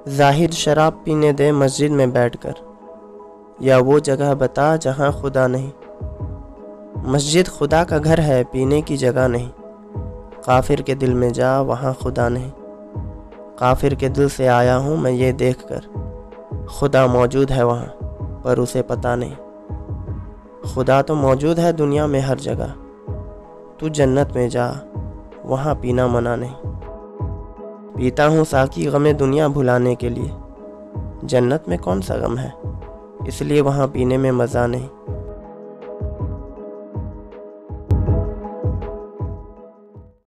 ज़ाहिद शराब पीने दे मस्जिद में बैठकर, या वो जगह बता जहाँ खुदा नहीं। मस्जिद खुदा का घर है, पीने की जगह नहीं। काफिर के दिल में जा, वहाँ खुदा नहीं। काफिर के दिल से आया हूँ मैं ये देखकर, खुदा मौजूद है वहाँ पर उसे पता नहीं। खुदा तो मौजूद है दुनिया में हर जगह, तू जन्नत में जा, वहाँ पीना मना नहीं। पीता हूँ साकी गमे दुनिया भुलाने के लिए, जन्नत में कौन सा गम है, इसलिए वहाँ पीने में मज़ा नहीं।